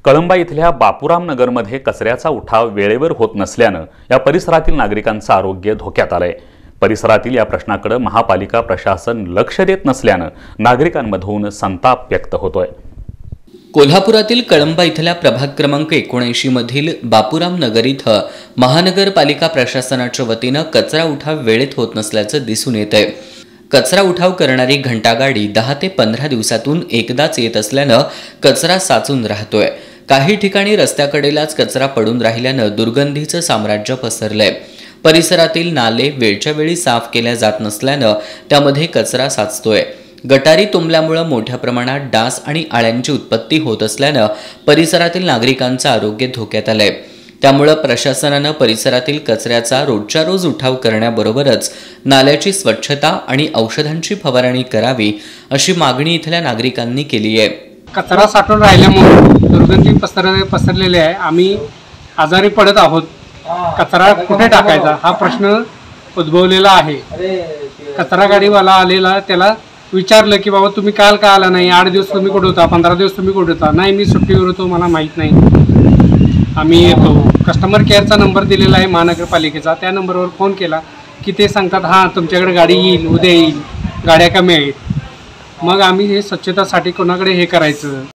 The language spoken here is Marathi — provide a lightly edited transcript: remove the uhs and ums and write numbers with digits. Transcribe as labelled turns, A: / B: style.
A: कळंबा इथल्या बापूराम नगरमध्ये कचऱ्याचा उठाव वेळेवर होत नसल्यानं या परिसरातील नागरिकांचं आरोग्य धोक्यात आलंय। परिसरातील या प्रश्नाकडे महापालिका प्रशासन लक्ष देत नसल्यानं नागरिकांमधून संताप व्यक्त होतोय।
B: कोल्हापुरातील कळंबा इथल्या प्रभाग क्रमांक 79 मधील बापूराम नगर इथं महानगरपालिका प्रशासनाच्या वतीनं कचरा उठाव वेळेत होत नसल्याचं दिसून येतंय। कचरा उठाव करणारी घंटागाडी 10 ते 15 दिवसातून एकदाच येत असल्यानं कचरा साचून राहतोय। काही ठिकाणी रस्त्याकडेलाच कचरा पडून राहिल्यानं दुर्गंधीचं साम्राज्य पसरलंय। परिसरातील नाले वेळच्या वेळी साफ केल्या जात नसल्यानं त्यामध्ये कचरा साचतोय। गटारी तुंबल्यामुळे मोठ्या प्रमाणात डास आणि आळ्यांची उत्पत्ती होत असल्यानं परिसरातील नागरिकांचं आरोग्य धोक्यात आलंय। त्यामुळे प्रशासनानं परिसरातील कचऱ्याचा रोजच्या रोज उठाव करण्याबरोबरच नाल्याची स्वच्छता आणि औषधांची फवारणी करावी अशी मागणी इथल्या नागरिकांनी केली आहे।
C: कचरा साठून राहिल्यामुळे दुर्गंधी पसरलेली आहे। आम्ही आजारी पडत आहोत। कचरा कुठे टाकायचा हा प्रश्न उद्भवलेला आहे। कचरा गाडीवाला आलेला त्याला विचारलं की बाबा तुम्ही काल का आला नाही, 8 दिवस तुम्ही कुठे होता, 15 दिवस तुम्ही कुठे होता? नाही मी सुट्टीवर होतो, मला माहीत नाही, आम्ही येतो। कस्टमर केअरचा नंबर दिलेला आहे महानगरपालिकेचा, त्या नंबरवर फोन केला की ते सांगतात हां तुमच्याकडे गाडी येईल, उद्या येईल, गाड्या कमी आहेत। मग आम्ही हे स्वच्छतासाठी कोणाकडे हे करायचं।